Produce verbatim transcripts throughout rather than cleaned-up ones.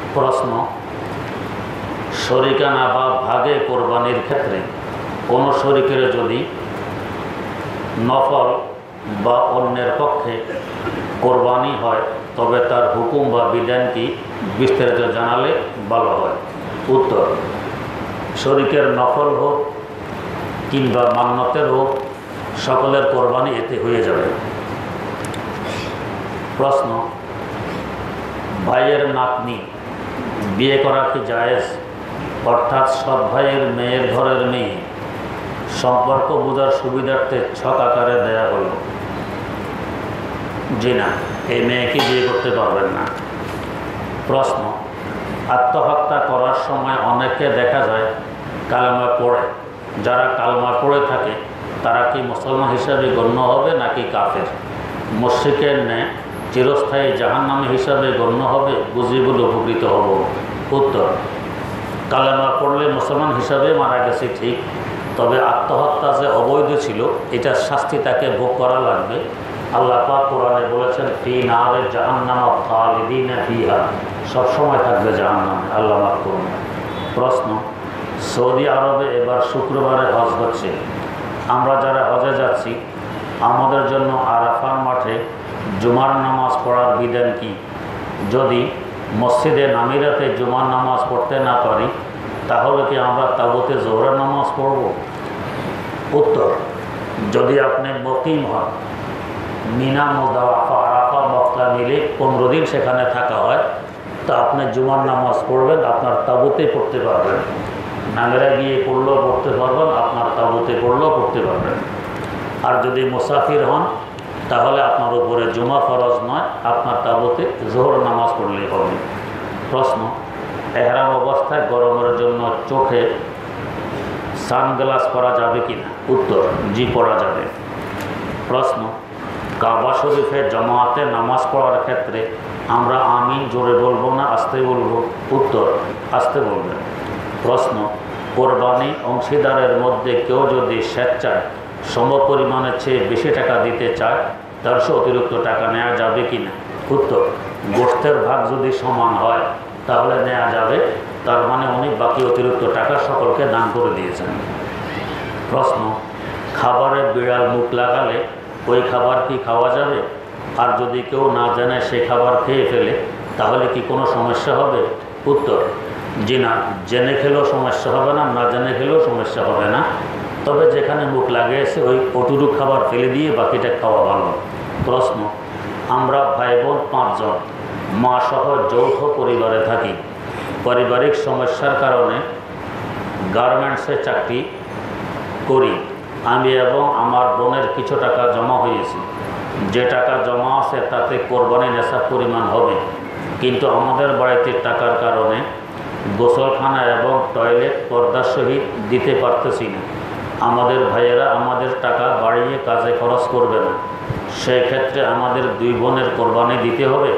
প্রশ্ন, শরিকানা বা ভাগে কোরবানির ক্ষেত্রে কোনো শরিকের যদি নফল বা অন্যের পক্ষে কোরবানি হয় তবে তার হুকুম বা বিধান কি বিস্তারিত জানালে ভালো হয়। উত্তর, শরিকের নফল হোক কিংবা মান্নতের হোক, সকলের কোরবানি এতে হয়ে যাবে। প্রশ্ন, ভাইয়ের নাতনি বিয়ে করা কি জায়েজ, অর্থাৎ সৎ ভাইয়ের মেয়ের ঘরের মেয়ে? সম্পর্ক বোঝার সুবিধার্থে ছক আকারে দেয়া হল। জি না, এই মেয়েকে বিয়ে করতে পারবেন না। প্রশ্ন, আত্মহত্যা করার সময় অনেকে দেখা যায় কালেমা পড়ে। যারা কালেমা পড়ে থাকে তারা কি মুসলমান হিসাবে গণ্য হবে নাকি কাফের? মুশরিকের ন্যায় চিরস্থায়ী জাহান্নামী হিসাবে গণ্য হবে? বুঝি বলে উপকৃত হব। উত্তর, কালেমা পড়লে মুসলমান হিসাবে মারা গেছে ঠিক, তবে আত্মহত্যা যে অবৈধ ছিল এটার শাস্তি তাকে ভোগ করা লাগবে। আল্লাহ পাক কোরআনে বলেছেন, ফি নারে জাহান্নাম খালিদিনা ফিহা, সবসময় থাকবে জাহান্নামে। আল্লাহ মাফ করুন। প্রশ্ন, সৌদি আরবে এবার শুক্রবারে হজ হচ্ছে। আমরা যারা হজে যাচ্ছি আমাদের জন্য আরাফার মাঠে জুমার নামাজ পড়ার বিধান কি? যদি মসজিদে নামিরাতে জুমার নামাজ পড়তে না পারি তাহলে কি আমরা তাবুতে জোহরের নামাজ পড়ব? উত্তর, যদি আপনি মুকিম হন, মিনা মুজদালিফা আরাফা মক্কা মিলে পনেরো দিন সেখানে থাকা হয়, তো আপনি জুমার নামাজ পড়বেন, আপনার তাবুতে পড়তে পারবেন। নামেরা গিয়ে পড়লেও পড়তে পারবেন, আপনার তাবুতে পড়লেও পড়তে পারবেন। আর যদি মুসাফির হন তাহলে আপনার উপরে জুমা ফরজ নয়, আপনার তাবুতে জোহর নামাজ পড়লেই হবে। প্রশ্ন, এহরাম অবস্থায় গরমের জন্য চোখে সানগ্লাস পরা যাবে কি না? উত্তর, জি পরা যাবে। প্রশ্ন, কাবা শরীফে জামাতে নামাজ পড়ার ক্ষেত্রে আমরা আমিন জোরে বলবো না আস্তে বলবো? উত্তর, আস্তে বলবেন। প্রশ্ন, কোরবানি অংশীদারের মধ্যে কেউ যদি স্বেচ্ছায় সমপরিমাণের চেয়ে বেশি টাকা দিতে চায় তার সে অতিরিক্ত টাকা নেওয়া যাবে কি না? উত্তর, গোষ্ঠের ভাগ যদি সমান হয় তাহলে নেওয়া যাবে, তার মানে উনি বাকি অতিরিক্ত টাকা সকলকে দান করে দিয়েছেন। প্রশ্ন, খাবারে বিড়াল মুখ লাগালে ওই খাবার কি খাওয়া যাবে? আর যদি কেউ না জানে সে খাবার খেয়ে ফেলে তাহলে কি কোনো সমস্যা হবে? উত্তর, জি না, জেনে খেলেও সমস্যা হবে না, না জেনে খেলেও সমস্যা হবে না। তবে যেখানে মুখ লাগিয়েছে ওই অটুরু খাবার ফেলে দিয়ে বাকিটা খাওয়া ভালো। প্রশ্ন, আমরা ভাই বোন পাঁচজন মা সহ যৌথ পরিবারে থাকি। পারিবারিক সমস্যার কারণে গার্মেন্টসে চাকরি করি। আমি এবং আমার বোনের কিছু টাকা জমা হয়েছে। যে টাকা জমা আছে তাতে কোরবানি নেশাব পরিমাণ হবে, কিন্তু আমাদের বাড়িতে টাকার কারণে গোসলখানা এবং টয়লেট পর্দার সহিত দিতে পারতেছি না। আমাদের ভাইয়েরা আমাদের টাকা বাড়িয়ে কাজে খরচ করবে না, সেই ক্ষেত্রে আমাদের দুই বোনের কোরবানি দিতে হবে?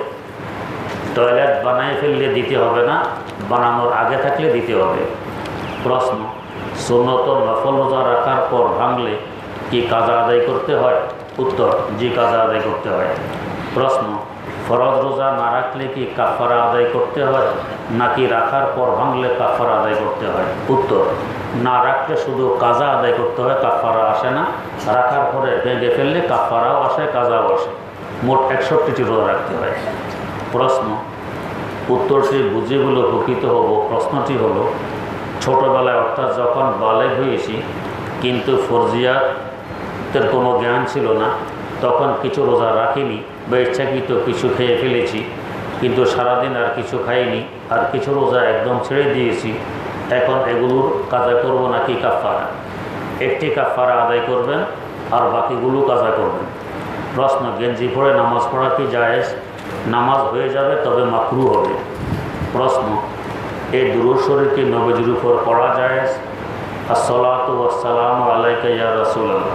টয়লেট বানিয়ে ফেললে দিতে হবে না, বানানোর আগে থাকলে দিতে হবে। প্রশ্ন, সুন্নত নফল রোজা রাখার পর ভাঙলে কি কাজা আদায় করতে হয়? উত্তর, জি কাজা আদায় করতে হয়। প্রশ্ন, ফরজ রোজা না রাখলে কি কাফারা আদায় করতে হয় নাকি রাখার পর ভাঙলে কাফারা আদায় করতে হয়? উত্তর, না রাখলে শুধু কাজা আদায় করতে হয়, কাফারা আসে না। রাখার পরে ভেঙে ফেললে কাফারাও আসে, কাজাও আসে। মোট একষট্টিটি রোজা রাখতে হয়। প্রশ্ন, উত্তরটি বুঝে বলে উপকৃত হব। প্রশ্নটি হলো, ছোটোবেলায় অর্থাৎ যখন বালেগ হয়েছি কিন্তু ফরজিয়াতের কোনো জ্ঞান ছিল না, তখন কিছু রোজা রাখিনি বা ইচ্ছাকৃত কিছু খেয়ে ফেলেছি, কিন্তু সারাদিন আর কিছু খাইনি, আর কিছু রোজা একদম ছেড়ে দিয়েছি। এখন এগুলোর কাজা করব নাকি কাফারা? একটি কাফারা আদায় করবেন আর বাকিগুলো কাজা করবেন। প্রশ্ন, গেঞ্জি পরে নামাজ পড়া কি জায়েজ? নামাজ হয়ে যাবে, তবে মাকরু হবে। প্রশ্ন, এই দুরূদ শরীফ কি নবীজির উপর পড়া জায়েজ? আসসালাতু ওয়াসসালামু আলাইকা ইয়া রাসূলুল্লাহ,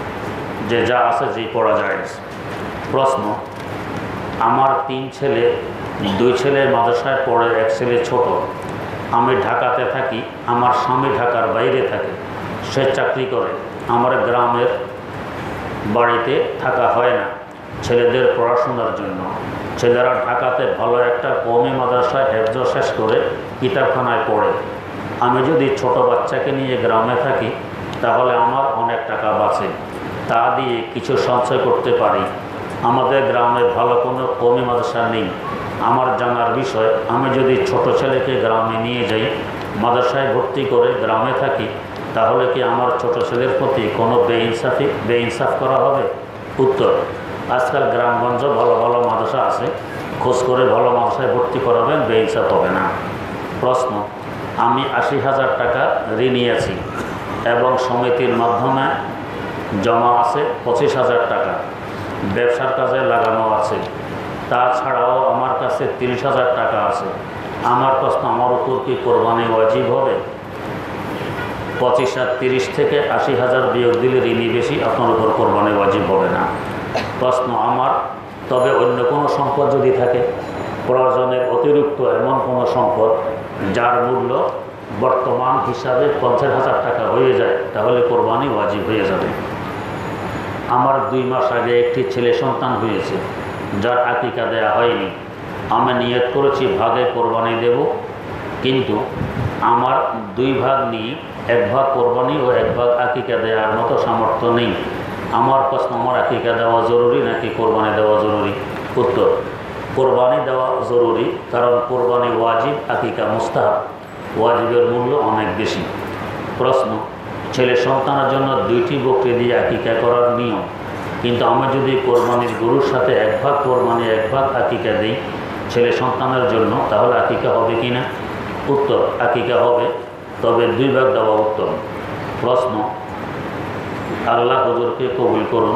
যে যা আছে যে পড়া জায়েজ। প্রশ্ন, আমার তিন ছেলে, দুই ছেলে মাদ্রাসায় পড়ে, এক ছেলে ছোট। আমি ঢাকাতে থাকি, আমার স্বামী ঢাকার বাইরে থাকে, সে চাকরি করে। আমার গ্রামের বাড়িতে থাকা হয় না ছেলেদের পড়াশোনার জন্য। ছেলেরা ঢাকাতে ভালো একটা কওমি মাদ্রাসা মাদ্রাসায় হেফজ শেষ করে কিতাবখানায় পড়ে। আমি যদি ছোট বাচ্চাকে নিয়ে গ্রামে থাকি তাহলে আমার অনেক টাকা বাঁচে, তা দিয়ে কিছু সঞ্চয় করতে পারি। আমাদের গ্রামে ভালো কোনো কওমি মাদ্রাসা নেই। আমার জানার বিষয়, আমি যদি ছোট ছেলেকে গ্রামে নিয়ে যাই, মাদ্রাসায় ভর্তি করে গ্রামে থাকি, তাহলে কি আমার ছোট ছেলের প্রতি কোনো বেইনসাফি বেইনসাফ করা হবে? উত্তর, আজকাল গ্রামগঞ্জ ভালো ভালো মাদ্রাসা আছে, খোঁজ করে ভালো মাদ্রাসায় ভর্তি করাবেন, বেইনসাফ হবে না। প্রশ্ন, আমি আশি হাজার টাকা ঋণী আছি এবং সমিতির মাধ্যমে জমা আছে পঁচিশ হাজার টাকা, ব্যবসার কাজে লাগানো আছে, তাছাড়াও আমার কাছে তিরিশ হাজার টাকা আছে। আমার প্রশ্ন, আমার উপর কি কোরবানি ওয়াজিব হবে? পঁচিশ আর তিরিশ থেকে আশি হাজার বিয়োগ দিলে ঋণই বেশি, আপনার উপর কোরবানি ওয়াজিব হবে না। প্রশ্ন, আমার তবে অন্য কোনো সম্পদ যদি থাকে, প্রয়োজনের অতিরিক্ত এমন কোনো সম্পদ যার মূল্য বর্তমান হিসাবে পঞ্চাশ হাজার টাকা হয়ে যায়, তাহলে কোরবানি ওয়াজিব হয়ে যাবে। আমার দুই মাস আগে একটি ছেলে সন্তান হয়েছে যার আকিকা দেয়া হয়নি। আমি নিয়ত করেছি ভাগে কোরবানি দেব, কিন্তু আমার দুই ভাগ নিয়ে এক ভাগ কোরবানি ও এক ভাগ আকিকা দেওয়ার মতো সামর্থ্য নেই। আমার প্রশ্ন, আমার আকিকা দেওয়া জরুরি নাকি কোরবানি দেওয়া জরুরি? উত্তর, কোরবানি দেওয়া জরুরি, কারণ কোরবানি ওয়াজিব, আকিকা মুস্তাহাব। ওয়াজিবের মূল্য অনেক বেশি। প্রশ্ন, ছেলে সন্তানের জন্য দুইটি বকরি দিয়ে আকিকা করার নিয়ম, কিন্তু আমি যদি কোরবানির গরুর সাথে এক ভাগ কোরবানি এক ভাগ আকিকা দিই ছেলে সন্তানের জন্য, তাহলে আকিকা হবে কি না? উত্তর, আকিকা হবে, তবে দুই ভাগ দেওয়া উত্তম। প্রশ্ন, আল্লাহ হুজুরকে কবুল করুন।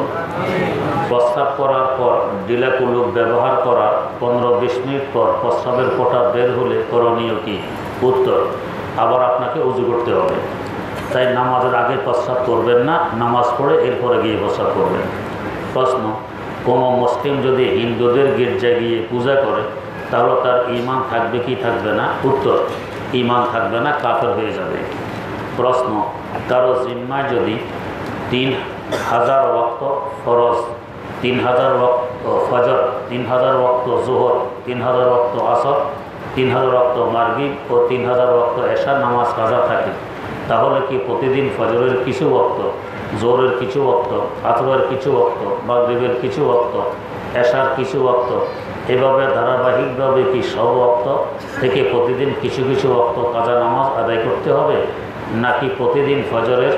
প্রস্রাব করার পর ডিলাকুলুক ব্যবহার করার পনেরো বিশ মিনিট পর প্রস্রাবের ফোঁটা বের হলে করণীয় কি? উত্তর, আবার আপনাকে উজু করতে হবে। তাই নামাজের আগে প্রস্রাব করবেন না, নামাজ পড়ে এরপরে গিয়ে প্রস্রাব করবেন। প্রশ্ন, কোনো মুসলিম যদি হিন্দুদের গির্জায় গিয়ে পূজা করে তাহলে তার ঈমান থাকবে কি থাকবে না? উত্তর, ঈমান থাকবে না, কাফের হয়ে যাবে। প্রশ্ন, কারো জিম্মায় যদি তিন হাজার ওয়াক্ত ফরজ, তিন হাজার ওয়াক্ত ফজর, তিন হাজার ওয়াক্ত জোহর, তিন হাজার ওয়াক্ত আসর, তিন হাজার ওয়াক্ত মাগরিব ও তিন হাজার ওয়াক্ত এশা নামাজ কাজা থাকে, তাহলে কি প্রতিদিন ফজরের কিছু ওয়াক্ত, জোহরের কিছু ওয়াক্ত, আসরের কিছু ওয়াক্ত, মাগরিবের কিছু ওয়াক্ত, এশার কিছু ওয়াক্ত, এভাবে ধারাবাহিকভাবে কি সব ওয়াক্ত থেকে প্রতিদিন কিছু কিছু ওয়াক্ত কাজা নামাজ আদায় করতে হবে, নাকি প্রতিদিন ফজরের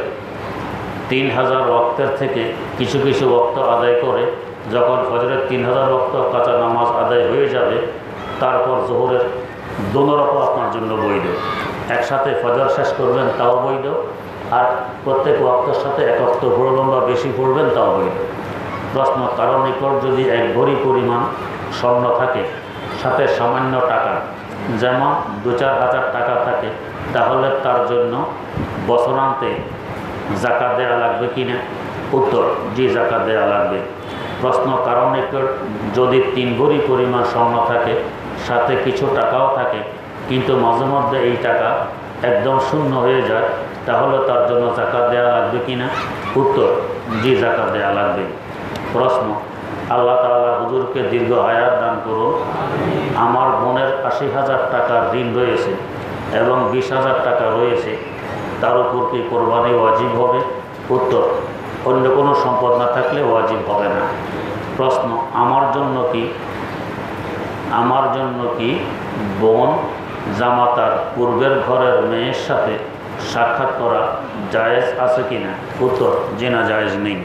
তিন হাজার ওয়াক্তের থেকে কিছু কিছু ওয়াক্ত আদায় করে যখন ফজরের তিন হাজার ওয়াক্ত কাজা নামাজ আদায় হয়ে যাবে তারপর জোহরের দোনো রকম আপনার জন্য বৈধ। একসাথে ফজর শেষ করবেন তাও বৈধ, আর প্রত্যেক ওয়াক্তের সাথে এক ওয়াক্ত পড়বেন বা বেশি পড়বেন তাও বৈধ। প্রশ্ন, কারণ নিকট যদি এক ভরি পরিমাণ স্বর্ণ থাকে, সাথে সামান্য টাকা যেমন দু চার হাজার টাকা থাকে, তাহলে তার জন্য বছরান্তে জাকাত দেওয়া লাগবে কি না? উত্তর, জি, জাকাত দেওয়া লাগবে। প্রশ্ন, কারণ নিকট যদি তিন ভরি পরিমাণ স্বর্ণ থাকে, সাথে কিছু টাকাও থাকে, কিন্তু মাঝে মধ্যে এই টাকা একদম শূন্য হয়ে যায়, তাহলে তার জন্য জাকাত দেওয়া লাগবে কি না? উত্তর, জি, জাকাত দেওয়া লাগবে। প্রশ্ন, আল্লাহ তাআলা হুজুরকে দীর্ঘ হায়াত দান করুন। আমার বোনের আশি হাজার টাকার ঋণ রয়েছে এবং বিশ হাজার টাকা রয়েছে, তার উপর কি কোরবানি ওয়াজিব হবে? উত্তর, অন্য কোনো সম্পদ না থাকলে ওয়াজিব হবে না। প্রশ্ন, আমার জন্য কি আমার জন্য কি বোন জামাতার পূর্বের ঘরের মেয়ের সাথে সাক্ষাৎ করা জায়েজ আছে কি না? উত্তর, জি না, জায়েজ নেই।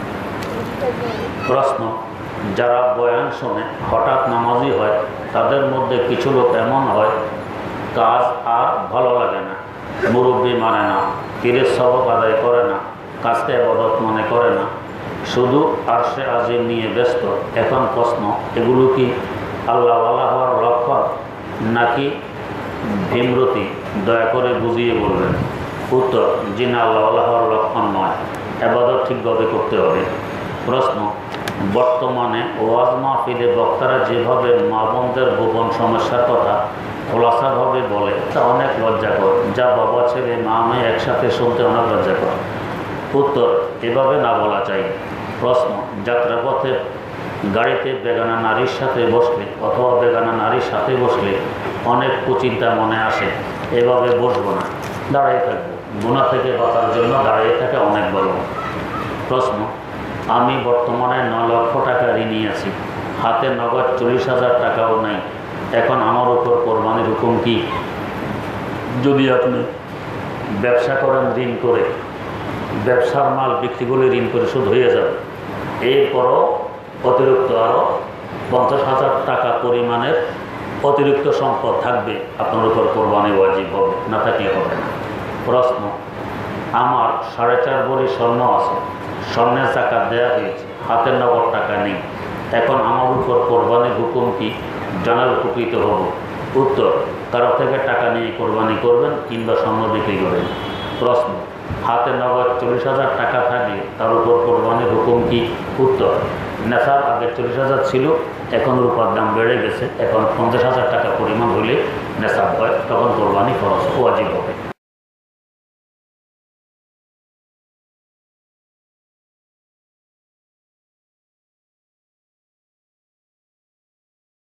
প্রশ্ন, যারা বয়ান শোনে হঠাৎ নামাজি হয়, তাদের মধ্যে কিছু লোক এমন হয় কাজ আর ভালো লাগে না, মুরব্বী মানে না, পীরের সবক আদায় করে না, কাজকে ইবাদত মনে করে না, শুধু আরশে আজিম নিয়ে ব্যস্ত। এখন প্রশ্ন, এগুলো কি আল্লাহ ওয়ালা হওয়ার লক্ষণ নাকি ভীমরতি? দয়া করে বুঝিয়ে বলবেন। উত্তর, জি না, আল্লাহ ওয়ালা হওয়ার লক্ষণ নয়, ইবাদত ঠিকভাবে করতে হবে। প্রশ্ন, বর্তমানে ওয়াজ মাহফিলে বক্তারা যেভাবে মা বোনদের গোপন সমস্যার কথা খোলাসাভাবে বলে তা অনেক লজ্জাকর, যা বাবা ছেলে মা মেয়ে একসাথে শুনতে অনেক লজ্জাকর। উত্তর, এভাবে না বলা চাই। প্রশ্ন, যাত্রাপথে গাড়িতে বেগানা নারীর সাথে বসলে অথবা বেগানা নারীর সাথে বসলে অনেক কুচিন্তা মনে আসে, এভাবে বসবো না, দাঁড়িয়ে থাকবো। গুনাহ থেকে বাঁচার জন্য দাঁড়িয়ে থাকে অনেক বড়। প্রশ্ন, আমি বর্তমানে ন লক্ষ টাকা ঋণী আছি, হাতে নগদ চল্লিশ হাজার টাকাও নাই, এখন আমার উপর কোরবানির হুকুম কি? যদি আপনি ব্যবসা করেন ঋণ করে, ব্যবসার মাল বিক্রি করলে ঋণ পরিশোধ হয়ে যাবে, এরপরও অতিরিক্ত আরও পঞ্চাশ হাজার টাকা পরিমাণের অতিরিক্ত সম্পদ থাকবে, আপনার উপর কোরবানি ওয়াজিব হবে, না থাকলে হবে না। প্রশ্ন, আমার সাড়ে চার ভরি স্বর্ণ আছে, স্বর্ণের জাকাত দেওয়া হয়েছে, হাতের নগদ টাকা নেই, এখন আমার উপর কোরবানির হুকুম কি? জানার উপকৃত হব। উত্তর, কারো থেকে টাকা নিয়ে কোরবানি করবেন কিংবা স্বর্ণ বিক্রি করবেন। প্রশ্ন, হাতে নগদ চল্লিশ হাজার টাকা থাকলে তার উপর কোরবানির হুকুম কি? উত্তর, নেশার আগে চল্লিশ হাজার ছিল, এখন রূপার দাম বেড়ে গেছে, এখন পঞ্চাশ হাজার টাকা পরিমাণ হলে নেশাব হয়, তখন কোরবানি খরচ ওয়াজিব হবে।